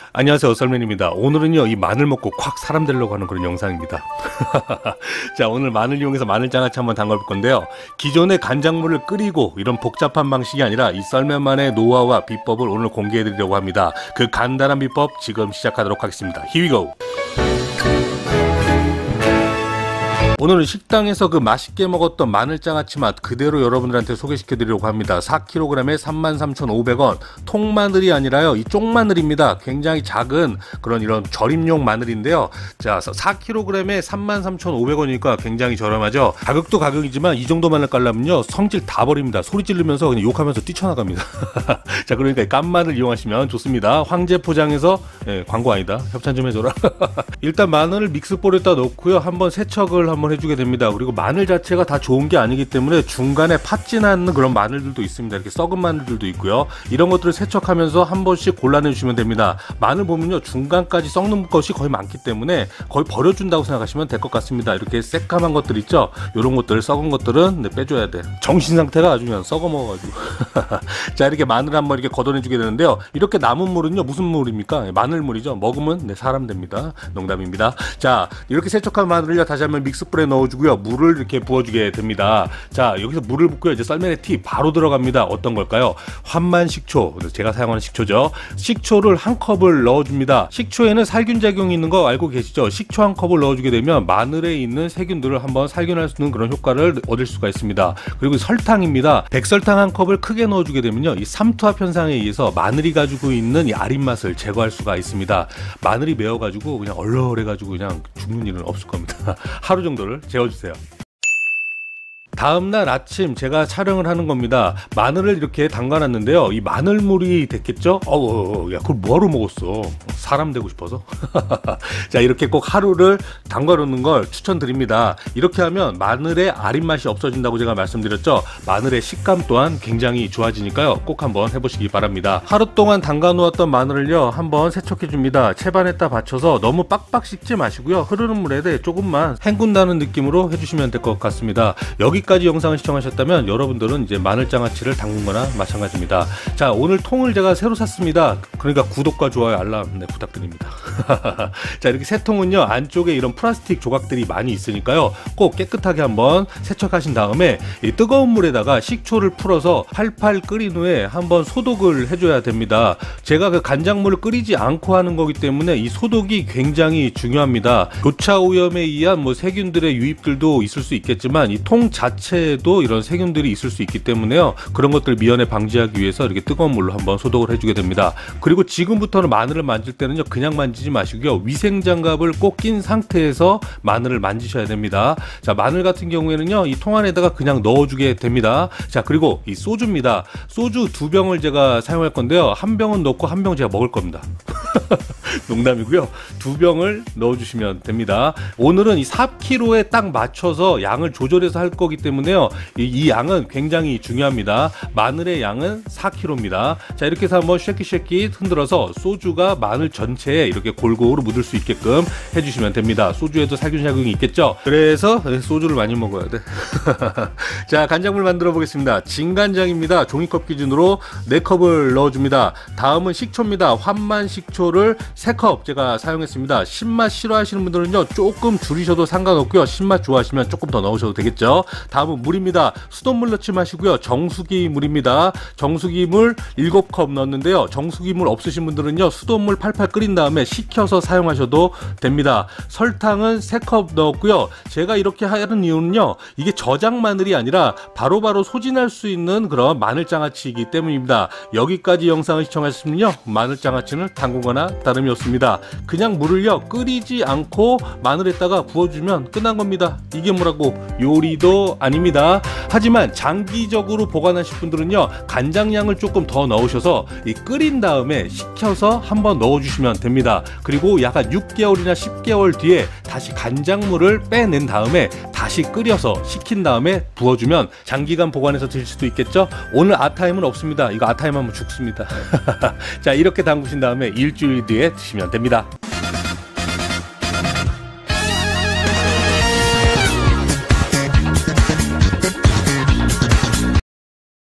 안녕하세요, 썰맨입니다. 오늘은요 이 마늘 먹고 콱 사람 되려고 하는 그런 영상입니다. 자, 오늘 마늘 이용해서 마늘장아찌 한번 담가볼 건데요, 기존의 간장물을 끓이고 이런 복잡한 방식이 아니라 이 썰맨만의 노하우와 비법을 오늘 공개해 드리려고 합니다. 그 간단한 비법 지금 시작하도록 하겠습니다. Here we go. 오늘은 식당에서 그 맛있게 먹었던 마늘장아찌 맛 그대로 여러분들한테 소개시켜 드리려고 합니다. 4kg에 33,500원. 통마늘이 아니라요, 이 쪽마늘입니다. 굉장히 작은 그런 이런 절임용 마늘인데요. 자, 4kg에 33,500원이니까 굉장히 저렴하죠. 가격도 가격이지만 이 정도 마늘 깔려면요 성질 다 버립니다. 소리 지르면서 그냥 욕하면서 뛰쳐나갑니다. 자, 그러니까 깐마늘 이용하시면 좋습니다. 황제 포장해서, 광고 아니다, 협찬 좀 해줘라. 일단 마늘을 믹스볼에다 넣고요, 한번 세척을 한번 해주게 됩니다. 그리고 마늘 자체가 다 좋은 게 아니기 때문에 중간에 팥지 나는 그런 마늘들도 있습니다. 이렇게 썩은 마늘들도 있고요. 이런 것들을 세척하면서 한 번씩 골라내 주시면 됩니다. 마늘 보면요 중간까지 썩는 것이 거의 많기 때문에 거의 버려준다고 생각하시면 될 것 같습니다. 이렇게 새까만 것들 있죠, 이런 것들, 썩은 것들은 빼줘야 돼. 정신 상태가 아주 그냥 썩어 먹어가지고. 자, 이렇게 마늘 한번 이렇게 걷어내 주게 되는데요, 이렇게 남은 물은요 무슨 물입니까? 마늘물이죠. 먹으면 사람 됩니다. 농담입니다. 자, 이렇게 세척한 마늘을요 다시 한번 믹스볼에 넣어주고요, 물을 이렇게 부어주게 됩니다. 자, 여기서 물을 붓고요, 이제 썰맨의 팁 바로 들어갑니다. 어떤 걸까요? 환만식초, 제가 사용하는 식초죠. 식초를 한 컵을 넣어줍니다. 식초에는 살균 작용이 있는 거 알고 계시죠? 식초 한 컵을 넣어주게 되면 마늘에 있는 세균들을 한번 살균할 수 있는 그런 효과를 얻을 수가 있습니다. 그리고 설탕입니다. 백설탕 한 컵을 크게 넣어주게 되면요, 이 삼투압 현상에 의해서 마늘이 가지고 있는 이 아린 맛을 제거할 수가 있습니다. 마늘이 매워가지고 그냥 얼얼해가지고 그냥 죽는 일은 없을 겁니다. 하루 정도를 재워주세요. 다음날 아침 제가 촬영을 하는 겁니다. 마늘을 이렇게 담가놨는데요, 이 마늘물이 됐겠죠? 야, 그걸 뭐하러 먹었어? 사람 되고 싶어서? 자, 이렇게 꼭 하루를 담가놓는 걸 추천드립니다. 이렇게 하면 마늘의 아린 맛이 없어진다고 제가 말씀드렸죠. 마늘의 식감 또한 굉장히 좋아지니까요, 꼭 한번 해보시기 바랍니다. 하루 동안 담가 놓았던 마늘을요 한번 세척해 줍니다. 채반에다 받쳐서 너무 빡빡 씻지 마시고요, 흐르는 물에 조금만 헹군다는 느낌으로 해주시면 될 것 같습니다. 여기까지 영상을 시청하셨다면 여러분들은 이제 마늘장아찌를 담근 거나 마찬가지입니다. 자, 오늘 통을 제가 새로 샀습니다. 그러니까 구독과 좋아요, 알람 부탁드립니다. 자, 이렇게 새 통은요 안쪽에 이런 플라스틱 조각들이 많이 있으니까요, 꼭 깨끗하게 한번 세척하신 다음에 이 뜨거운 물에다가 식초를 풀어서 팔팔 끓인 후에 한번 소독을 해줘야 됩니다. 제가 그 간장물을 끓이지 않고 하는 거기 때문에 이 소독이 굉장히 중요합니다. 교차 오염에 의한 세균들의 유입들도 있을 수 있겠지만 이 통 자체에도 이런 세균들이 있을 수 있기 때문에요, 그런 것들 미연에 방지하기 위해서 이렇게 뜨거운 물로 한번 소독을 해주게 됩니다. 그리고 지금부터는 마늘을 만질 때는요 그냥 만지지 마시고요, 위생장갑을 꼭 낀 상태에서 마늘을 만지셔야 됩니다. 자, 마늘 같은 경우에는요 이 통 안에다가 그냥 넣어주게 됩니다. 자, 그리고 이 소주입니다. 소주 2병을 제가 사용할 건데요, 한 병은 넣고 한 병 제가 먹을 겁니다. 농담이고요. 2병을 넣어주시면 됩니다. 오늘은 이 4kg에 딱 맞춰서 양을 조절해서 할 거기 때문에요, 이 양은 굉장히 중요합니다. 마늘의 양은 4kg입니다. 자, 이렇게 해서 한번 쉐킷 흔들어서 소주가 마늘 전체에 이렇게 골고루 묻을 수 있게끔 해주시면 됩니다. 소주에도 살균작용이 있겠죠? 그래서 소주를 많이 먹어야 돼. 자, 간장물 만들어 보겠습니다. 진간장입니다. 종이컵 기준으로 4컵을 넣어줍니다. 다음은 식초입니다. 환만식초를 3컵 제가 사용했습니다. 신맛 싫어하시는 분들은요 조금 줄이셔도 상관없고요, 신맛 좋아하시면 조금 더 넣으셔도 되겠죠. 다음은 물입니다. 수돗물 넣지 마시고요, 정수기 물입니다. 정수기 물 7컵 넣었는데요, 정수기 물 없으신 분들은요 수돗물 팔팔 끓인 다음에 식혀서 사용하셔도 됩니다. 설탕은 3컵 넣었고요, 제가 이렇게 하는 이유는요, 이게 저장 마늘이 아니라 바로바로 소진할 수 있는 그런 마늘장아찌이기 때문입니다. 여기까지 영상을 시청하셨으면요, 마늘장아찌는 담그거나 다름이 없습니다. 그냥 물을요 끓이지 않고 마늘에다가 부어주면 끝난 겁니다. 이게 뭐라고 요리도 아닙니다. 하지만 장기적으로 보관하실 분들은요 간장량을 조금 더 넣으셔서 이 끓인 다음에 식혀서 한번 넣어주시면 됩니다. 그리고 약간 6개월이나 10개월 뒤에 다시 간장물을 빼낸 다음에 다시 끓여서 식힌 다음에 부어주면 장기간 보관해서 드실 수도 있겠죠. 오늘 아타임은 없습니다. 이거 아타임 하면 죽습니다. 자, 이렇게 담그신 다음에 일주일 뒤에 드시면 됩니다.